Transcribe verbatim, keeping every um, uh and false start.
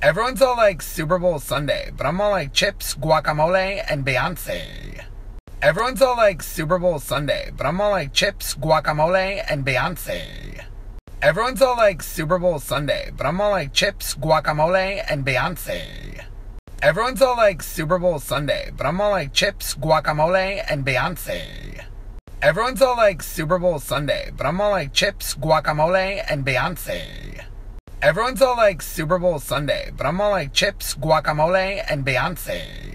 Everyone's all like Super Bowl Sunday, but I'm all like chips, guacamole, and Beyonce. Everyone's all like Super Bowl Sunday, but I'm all like chips, guacamole, and Beyonce. Everyone's all like Super Bowl Sunday, but I'm all like chips, guacamole, and Beyonce. Everyone's all like Super Bowl Sunday, but I'm all like chips, guacamole, and Beyonce. Everyone's all like Super Bowl Sunday, but I'm all like chips, guacamole, and Beyonce. Everyone's all like Super Bowl Sunday, but I'm all like chips, guacamole, and Beyonce.